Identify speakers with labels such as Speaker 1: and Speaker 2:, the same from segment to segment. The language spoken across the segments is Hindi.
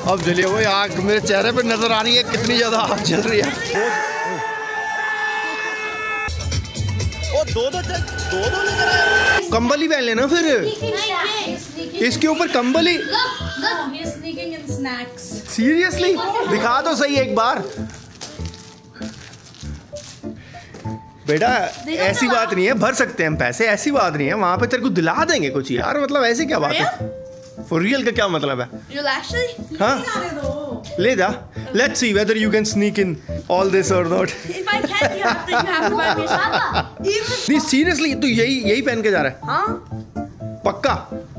Speaker 1: अब जलिए वो आग मेरे चेहरे पे नजर आ रही है, कितनी ज्यादा आग जल रही है। ओ दो लेकर आए। कंबल ही पहन लेना फिर, इसके ऊपर कंबल ही। सीरियसली दिखा तो सही एक बार बेटा, ऐसी बात नहीं है, भर सकते हैं हम पैसे, ऐसी बात नहीं है। वहाँ पे तेरे को दिला देंगे कुछ यार, मतलब ऐसे क्या बात है? फॉर रियल का क्या मतलब है? हाँ ले जा, let's see whether you can sneak in all this और नॉट। नहीं सीरियसली तू यही पहन के जा रहा है? हाँ पक्का?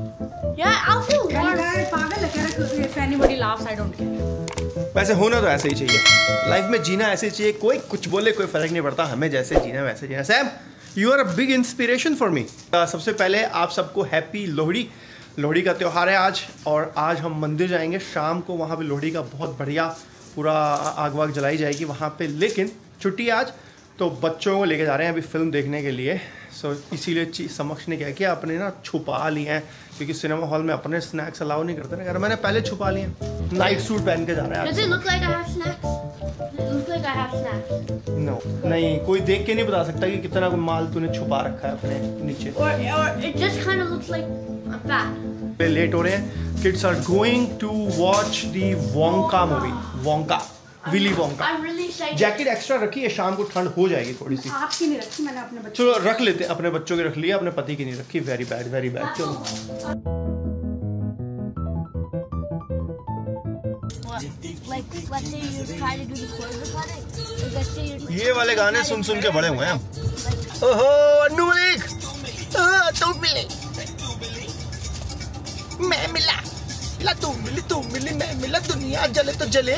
Speaker 1: वैसे होना तो ऐसे ही चाहिए, लाइफ में जीना ऐसे ही चाहिए, कोई कुछ बोले कोई फर्क नहीं पड़ता, हमें जैसे जीना वैसे जीना। Sam you are a big inspiration for me. सबसे पहले आप सबको हैप्पी लोहड़ी। लोहड़ी का त्यौहार है आज, और आज हम मंदिर जाएंगे शाम को, वहाँ पे लोहड़ी का बहुत बढ़िया पूरा आग वाग जलाई जाएगी वहाँ पे। लेकिन छुट्टी आज, तो बच्चों को लेके जा रहे हैं अभी फिल्म देखने के लिए। सो इसीलिए समक्ष ने क्या किया, अपने ना छुपा लिए हैं, क्योंकि सिनेमा हॉल में अपने स्नैक्स अलाउ नहीं करते ना, मैंने पहले छुपा लिए हैं। नाइट सूट पहन के जा रहे हैं। नो नहीं, कोई देख के नहीं बता सकता कि कितना माल तूने छुपा रखा है अपने नीचे। लेट हो रहे हैं, kids are going to watch the Wonka movie, Wonka, Willy Wonka. Jacket extra रखी है, शाम को ठंड हो जाएगी थोड़ी सी। आपकी नहीं रखी मैंने, अपने बच्चों चलो रख लेते, अपने बच्चों की रख लिया, अपने पति की नहीं रखी। Very bad very bad. चलो ये वाले गाने सुन सुन के बड़े हुए हैं हम। ओहो अन्नू मलिक, तू मिले मैं मिला, तू मिली मैं मिला, दुनिया जले तो जले।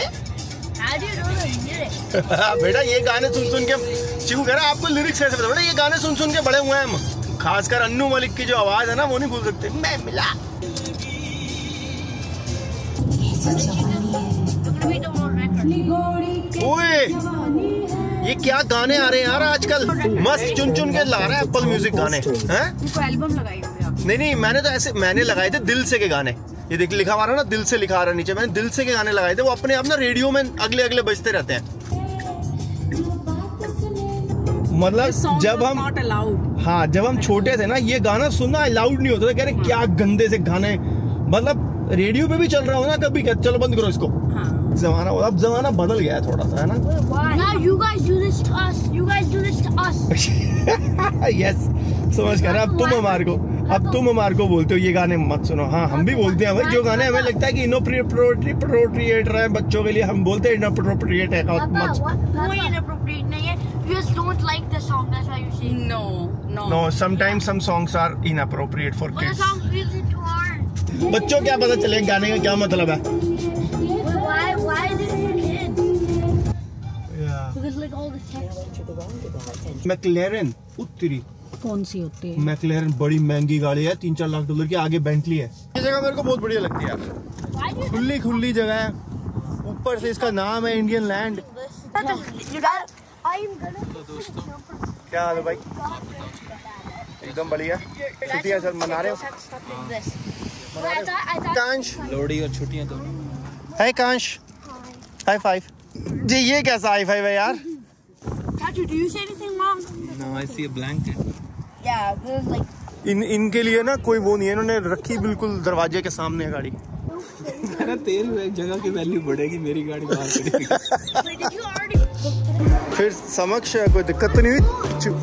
Speaker 1: बेटा ये गाने सुन सुन के चिकू कह रहा है आपको लिरिक्स कैसे पता? बेटा ये गाने सुन सुन के बड़े हुए हैं हम, खासकर अन्नू मलिक की जो आवाज है ना वो नहीं भूल सकते। मैं मिला। ओए ये क्या गाने आ रहे हैं यार आजकल, मस्त चुन चुन के ला रहा है एप्पल म्यूजिक गाने हैं। एल्बम लगाई नहीं, मैंने तो ऐसे मैंने लगाए थे दिल से के गाने। ये देख लिखा आ रहा है ना, दिल से लिखा आ रहा है नीचे, मैंने दिल से के गाने लगाए थे, वो अपने आप ना रेडियो में अगले बजते रहते हैं। मतलब जब हम छोटे थे ना, ये गाना सुनना अलाउड नहीं होता था, कह रहे क्या गंदे से गाने, मतलब रेडियो पे भी चल रहा हो ना कभी, चलो बंद करो इसको। जमाना अब जमाना बदल गया है थोड़ा सा, है ना? यस समझ कर, अब तुम हमारे को बोलते हो ये गाने मत सुनो। हाँ हम भी बोलते हैं भाई, जो गाने हमें लगता है कि इनअप्रोप्रिएट रहे बच्चों के लिए, हम बोलते हैं इनअप्रोप्रिएट है। No, sometimes some songs are inappropriate for kids. बच्चों क्या पता चले गाने का क्या मतलब है? Why is it for kids? Yeah. Because like all the text. McLaren उत्तरी
Speaker 2: कौन सी होती है?
Speaker 1: मैकलेरन बड़ी महंगी गाड़ी है, 3-4 लाख डॉलर की, आगे बेंटली है। ये जगह मेरे को बहुत बढ़िया लगती है यार, खुली जगह है, ऊपर से इसका नाम है इंडियन लैंड। क्या हाल है भाई? एकदम बढ़िया। छुट्टियां सर मना रहे हो? कांश लोहड़ी और छुट्टियां तो है। कांश हाई फाइव जी। ये कैसा हाई फाइव है यार? No, I see a blanket. Yeah, there's like. इनके लिए ना कोई वो नहीं है, इन्होंने रखी बिल्कुल दरवाजे के सामने है गाड़ी। तेरी एक जगह की वैल्यू बढ़ेगी, मेरी गाड़ी बाहर खड़ी। फिर समक्ष कोई दिक्कत तो नहीं हुई?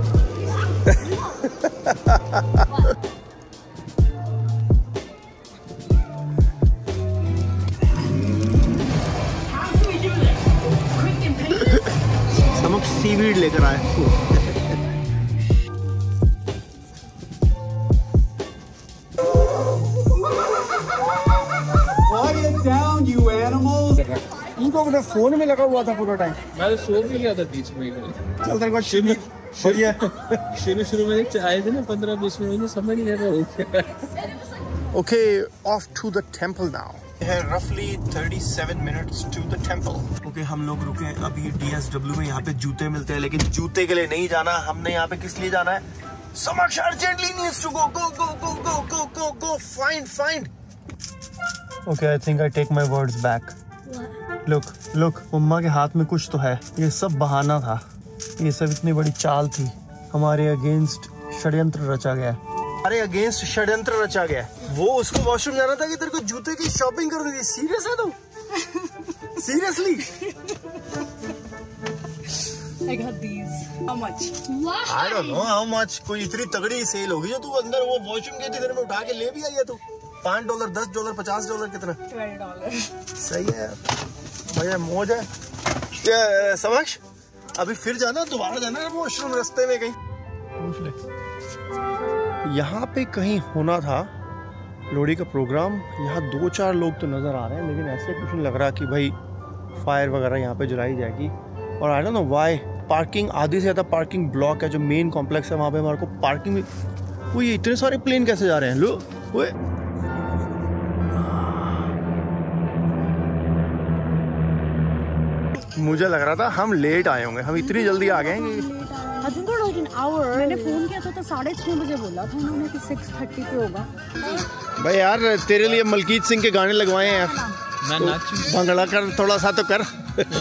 Speaker 1: समक्ष सीवीड लेकर आए। उनको अपने फोन में लगा हुआ था पूरा टाइम।
Speaker 3: मैं तो सो भी गया था बीच में।
Speaker 1: चल तेरे को
Speaker 3: शुरू में आए थे ना 15-20 मिनट, समझ नहीं रहा।
Speaker 1: Okay off to the temple now. है रफली 37 minutes to the temple. Okay हम लोग रुके अभी DSW में, यहाँ पे जूते मिलते हैं, लेकिन जूते के लिए नहीं जाना हमने, यहाँ पे किस लिए जाना है? Samaksh urgently needs to go find okay I think I take my words back. Look look, मम्मा के हाथ में कुछ तो है। ये सब बहाना था, ये सब इतनी बड़ी चाल थी। हमारे अगेंस्ट षड्यंत्र रचा गया, हमारे अगेंस्ट षड्यंत्र रचा गया। वो उसको वॉशरूम जाना था कि तेरे को जूते की शॉपिंग करनी थी। सीरियस है तू? Seriously?
Speaker 2: I got these. How much?
Speaker 1: I don't know how much। कोई इतनी तगड़ी सेल होगी जो तू अंदर वो वॉशरूम गई थी, तेरे में उठा के ले भी आई है तू। $5, $10, $50, कितना?
Speaker 2: $12.
Speaker 1: सही है, भैया मौज है। ये समझ, अभी फिर जाना, दोबारा जाना वॉशरूम रास्ते में कहीं। पूछ ले। यहाँ पे कहीं होना था लोहड़ी का प्रोग्राम। यहाँ 2-4 लोग तो नज़र आ रहे हैं, लेकिन ऐसे कुछ नहीं लग रहा कि भाई फायर वगैरह यहाँ पे जलाई जाएगी। और I don't know why parking आधी से ज़्यादा पार्किंग ब्लॉक है। जो मेन कॉम्प्लेक्स है वहाँ पे हमारे को पार्किंग में, वो ये इतने सारे प्लेन कैसे जा रहे हैं? लो वो मुझे लग रहा था हम लेट आए होंगे, हम इतनी जल्दी आ गए कि
Speaker 2: मैंने फोन किया था तो 6:30 बजे बोला था उन्होंने कि 6:30 पे होगा।
Speaker 1: भाई यार तेरे लिए मलकीत सिंह के गाने लगवाए हैं यार,
Speaker 4: मैं नाचूं।
Speaker 1: भंगड़ा कर थोड़ा सा तो कर।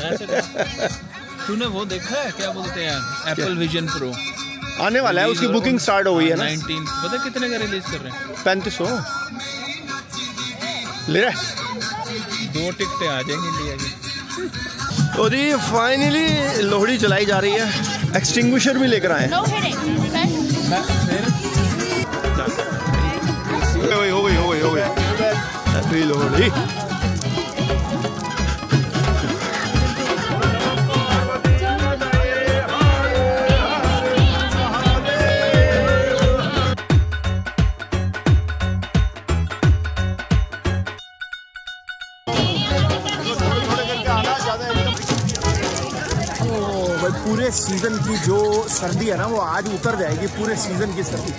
Speaker 4: तूने वो देखा है क्या बोलते हैं एप्पल विजन प्रो
Speaker 1: आने वाला है, उसकी बुकिंग स्टार्ट हो गई है ना।
Speaker 4: 19 पता कितने का रिलीज कर रहे हैं?
Speaker 1: 3500 ले रहा
Speaker 4: 2 टिकटें आ जाएंगी इंडिया की।
Speaker 1: तो जी फाइनली लोहड़ी जलाई जा रही है। एक्सटिंग्विशर भी लेकर आए हैं। हो गई हैप्पी लोहड़ी। पूरे सीजन की जो सर्दी है ना वो आज उतर जाएगी, पूरे सीजन की सर्दी।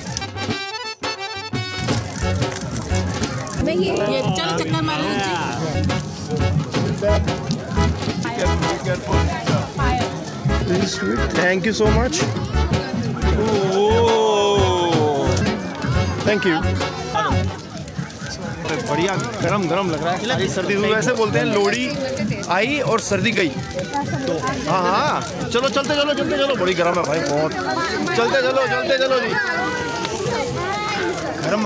Speaker 2: ये चल चक्कर मार
Speaker 1: thank you so much. Thank you. बढ़िया गरम गरम लग रहा है। सर्दी तो वैसे बोलते हैं लोहड़ी आई और सर्दी गई। तो हाँ चलो चलते चलो बड़ी गर्म है भाई बहुत। चलते चलो जी। गरम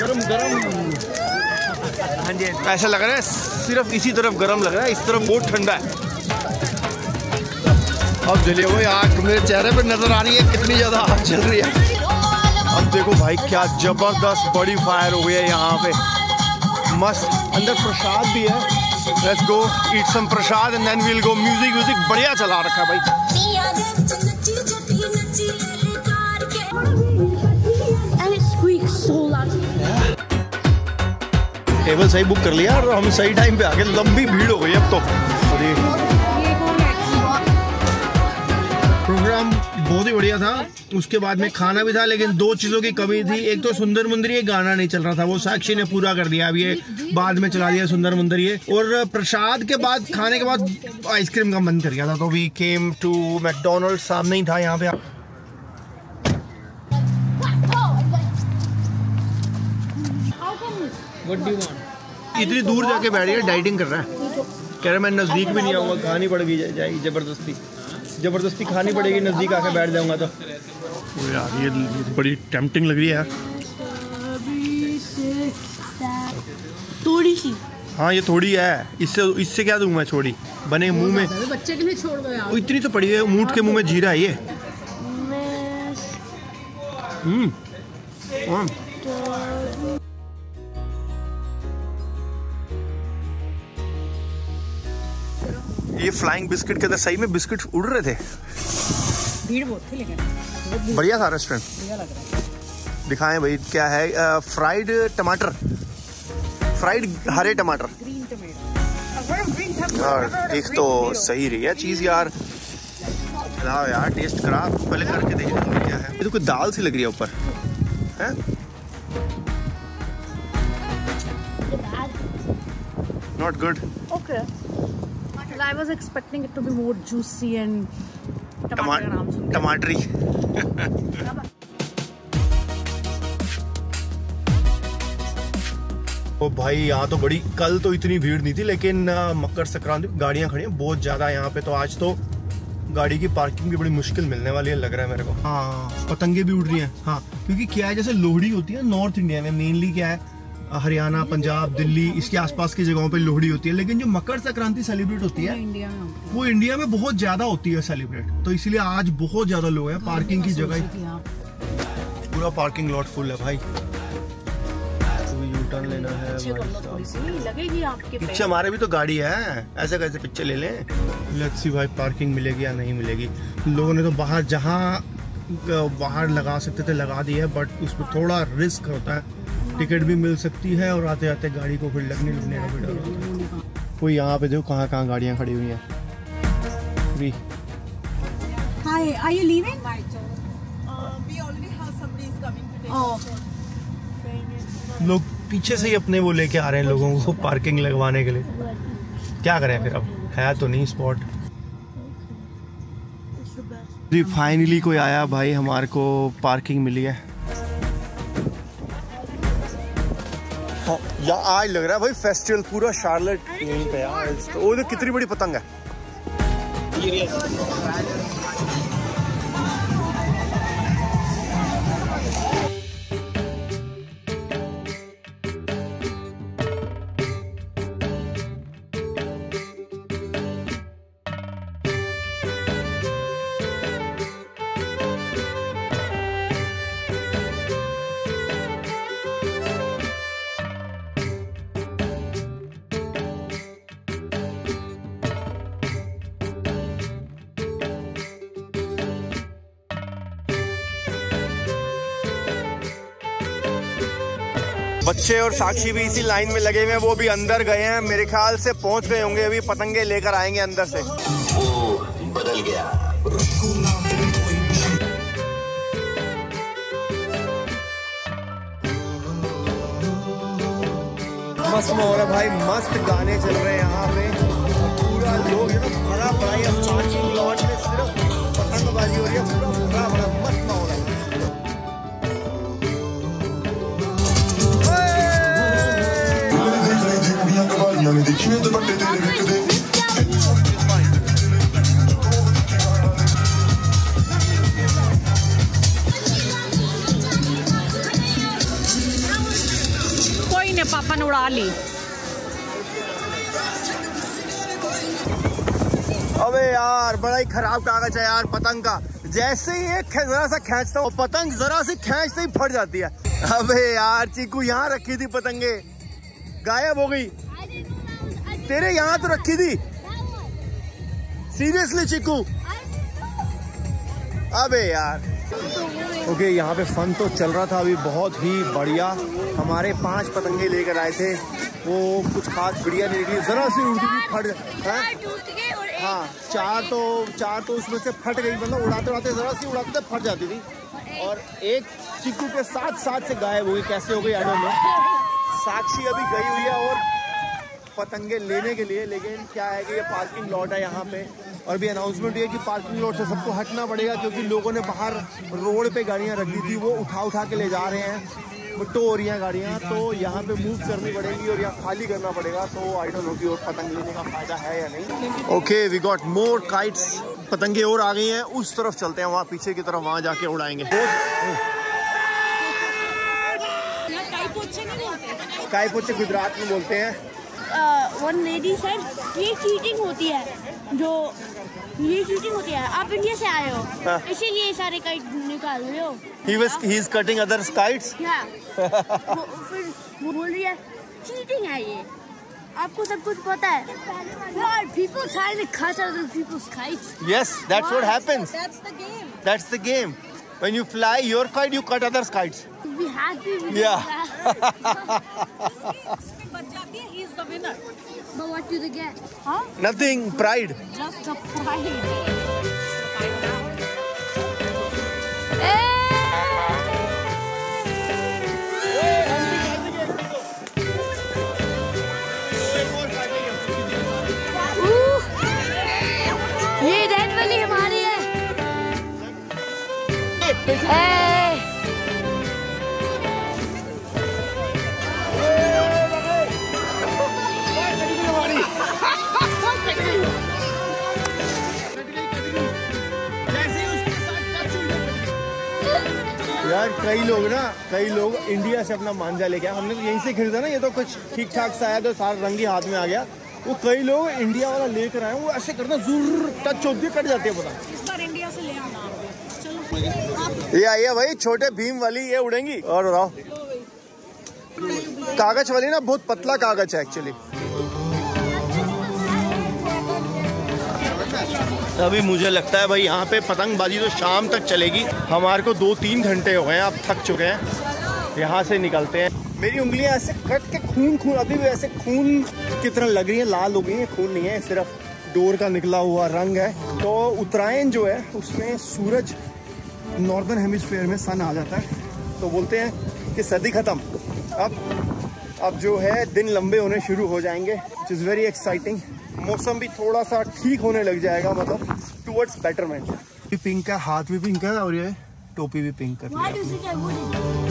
Speaker 1: ऐसा लग रहा है सिर्फ इसी तरफ गरम लग रहा है, इस तरफ बहुत ठंडा है। अब जलिए वो आग मेरे चेहरे पे नजर आ रही है, कितनी ज्यादा आग चल रही है। अब देखो भाई क्या जबरदस्त बड़ी फायर हो गई है यहाँ पे, मस्त। अंदर प्रसाद भी है, let's go eat some prasad and then we will go. Music बढ़िया चला रखा है भाई। टेबल सही बुक कर लिया और हम सही टाइम पे आ गए। लंबी भीड़ हो गई अब तो। प्रोग्राम बहुत ही बढ़िया था, उसके बाद में खाना भी था, लेकिन 2 चीज़ों की कमी थी। एक तो सुंदर मुंदरी, एक गाना नहीं चल रहा था, वो साक्षी ने पूरा कर दिया। अब ये बाद में चला दिया सुंदर मुंदरी। और प्रसाद के बाद, खाने के बाद आइसक्रीम का मन कर गया था, तो वी केम टू मैकडोनल्ड। सामने ही था यहाँ पे। इतनी दूर जाके बैठ गया, डाइटिंग कर रहा है। कह रहा मैं नज़दीक भी नहीं आऊँगा, खानी पड़ेगी जाएगी जबरदस्ती खानी पड़ेगी, नज़दीक आके बैठ जाऊँगा तो। यार ये बड़ी टेम्पटिंग लग रही है यार।
Speaker 2: थोड़ी सी।
Speaker 1: हाँ ये थोड़ी है, इससे क्या दूंगा छोड़ी बने मुंह में।
Speaker 2: बच्चे के लिए छोड़ दो यार।
Speaker 1: इतनी तो पड़ी है, मूठ के मुंह में जीरा है ये। ये फ्लाइंग बिस्किट के अंदर सही में बिस्किट उड़ रहे थे।
Speaker 2: भीड़ बहुत थी लेकिन
Speaker 1: बढ़िया था रेस्टोरेंट।
Speaker 2: बढ़िया लग रहा है।
Speaker 1: दिखाएं भाई क्या है। फ्राइड टमाटर, फ्राइड हरे टमाटर।
Speaker 2: ग्रीन टमाटर।
Speaker 1: और एक तो सही रही है चीज यार। लाओ यार टेस्ट करा, पहले करके देखने क्या है। ये तो कोई दाल सी लग रही है ऊपर है। Not good.
Speaker 2: Okay. I was expecting it to be more juicy and
Speaker 1: टमाटरी। ओ भाई यहाँ तो बड़ी, कल तो इतनी भीड़ नहीं थी लेकिन मकर संक्रांति गाड़ियाँ खड़ी हैं बहुत ज़्यादा यहाँ पे। तो आज तो गाड़ी की पार्किंग भी बड़ी मुश्किल मिलने वाली है लग रहा है मेरे को। हाँ पतंगे भी उड़ रही हैं। हाँ क्योंकि क्या है, जैसे लोहड़ी होती है नॉर्थ इंडिया में मेनली, क्या है हरियाणा, पंजाब, दिल्ली, इसके आसपास की जगहों पे लोहड़ी होती है, लेकिन जो मकर संक्रांति सेलिब्रेट होती है वो इंडिया में बहुत ज्यादा होती है सेलिब्रेट। तो इसलिए आज बहुत ज्यादा लोग हैं, पार्किंग की जगह पूरा पार्किंग लॉट फुल है भाई। टर्न लेना है,
Speaker 2: लगेगी आपके
Speaker 1: पीछे हमारे भी तो गाड़ी है, ऐसे कैसे पीछे ले लें। लेट्स सी भाई पार्किंग मिलेगी या नहीं मिलेगी। लोगों ने तो बाहर जहाँ बाहर लगा सकते थे लगा दी है, बट उसमें थोड़ा रिस्क होता है, टिकट भी मिल सकती है और आते आते गाड़ी को फिर लगने का भी डर होता है। कोई यहाँ पे देखो कहाँ कहाँ गाड़ियाँ खड़ी हुई हैं।
Speaker 2: Hi, are you leaving?
Speaker 5: We already have somebody is coming today.
Speaker 2: Oh.
Speaker 1: लोग पीछे से ही अपने वो लेके आ रहे हैं लोगों को पार्किंग लगवाने के लिए। क्या करें फिर, अब है तो नहीं स्पॉट। जी फाइनली कोई आया भाई, हमारे को पार्किंग मिली है। यार आज लग रहा है भाई फेस्टिवल पूरा शार्लेट यहीं पे यार। वो देख कितनी बड़ी पतंग है। बच्चे और साक्षी भी इसी लाइन में लगे हुए हैं, वो भी अंदर गए हैं, मेरे ख्याल से पहुंच गए होंगे, अभी पतंगे लेकर आएंगे अंदर से।
Speaker 6: वो बदल गया।
Speaker 1: मस्त माहौल है भाई, मस्त गाने चल रहे हैं यहाँ पे, पूरा लोग भरा पड़ा है। पार्किंग लॉट में सिर्फ पतंगबाजी हो रही है, पूरा भरा भरा मस्त माहौल है।
Speaker 2: कोई ने पापा ने उड़ा ली।
Speaker 1: अबे यार बड़ा ही खराब कागज है यार पतंग का। जैसे ही एक जरा सा खींचता हूँ, पतंग जरा से खींचते ही फट जाती है। अबे यार चीकू यहाँ रखी थी पतंगे, गायब हो गई। तेरे यहाँ तो रखी थी, सीरियसली चीकू। अबे यार ओके यहाँ पे फन तो चल रहा था अभी बहुत ही बढ़िया। हमारे 5 पतंगे लेकर आए थे, वो कुछ खास बढ़िया नहीं निकली, जरा सी उड़ती थी फट। हाँ चार तो उसमें से फट गई, मतलब उड़ाते उड़ाते जरा सी उड़ाते थे फट जाती थी। और एक चिक्कू के साथ से गायब हो गई, कैसे हो गई आई डोंट नो। साक्षी अभी गई हुई है और पतंगे लेने के लिए, लेकिन क्या है कि ये पार्किंग लॉट है यहाँ पे, और भी अनाउंसमेंट ये कि पार्किंग लॉट से सबको हटना पड़ेगा क्योंकि लोगों ने बाहर रोड पे गाड़ियाँ रख दी थी, वो उठा के ले जा रहे हैं, टो हो रही हैं गाड़ियाँ, तो यहाँ पे मूव करनी पड़ेगी और यहाँ खाली करना पड़ेगा। तो आई डोंट नो कि और पतंग लेने का फायदा है या नहीं। Okay we got more kites, पतंगे और आ गई हैं, उस तरफ चलते हैं, वहाँ पीछे की तरफ, वहाँ जाके उड़ाएंगे। काईपोचे गुजरात में बोलते हैं।
Speaker 7: वन लेडी सेड ये चीटिंग होती है, ये चीटिंग होती है, आप इंडिया से आए हो इसीलिए सारे काइट निकाल रहे हो।
Speaker 1: He is cutting others kites.
Speaker 7: फिर वो बोल रही है चीटिंग है ये, आपको सब कुछ पता है। Why people try to cut other people's kites?
Speaker 1: Yes, that's what happens.
Speaker 5: That's the game.
Speaker 1: That's the game. When you fly your kite, you cut others kites.
Speaker 7: Be happy with
Speaker 1: Yeah.
Speaker 2: He is the winner.
Speaker 7: But what do they get?
Speaker 2: Huh?
Speaker 1: Nothing, pride.
Speaker 2: Just the pride.
Speaker 7: ये रेड वाली हमारी है।
Speaker 1: कई लोग इंडिया से अपना मांझा लेके आए। हमने तो यहीं से खरीदा ना, ये तो कुछ ठीक ठाक सा आया तो सारा रंग ही हाथ में आ गया। वो कई लोग इंडिया वाला लेकर आए, वो ऐसे करना जरूर टच होती है, कट जाती है। पता
Speaker 2: इस बार इंडिया से ले आना। चलो
Speaker 1: ये आई है भाई छोटे भीम वाली, ये उड़ेंगी। और बताओ, कागज वाली ना, बहुत पतला कागज है एक्चुअली। अभी मुझे लगता है भाई यहाँ पे पतंगबाजी तो शाम तक चलेगी। हमारे को 2-3 घंटे हो गए हैं, अब थक चुके हैं। यहाँ से निकलते हैं। मेरी उंगलियां ऐसे कट के खून अभी भी ऐसे खून की तरह लग रही है, लाल हो गई है। खून नहीं है, सिर्फ डोर का निकला हुआ रंग है। तो उत्तरायण जो है उसमें सूरज नॉर्दर्न हेमिस्फीयर में सन आ जाता है, तो बोलते हैं कि सर्दी खत्म। अब जो है दिन लंबे होने शुरू हो जाएंगे, विच इज़ वेरी एक्साइटिंग। मौसम भी थोड़ा सा ठीक होने लग जाएगा, मतलब टुवर्ड्स बेटरमेंट। पिंक का हाथ भी पिंक है और ये टोपी भी पिंक कर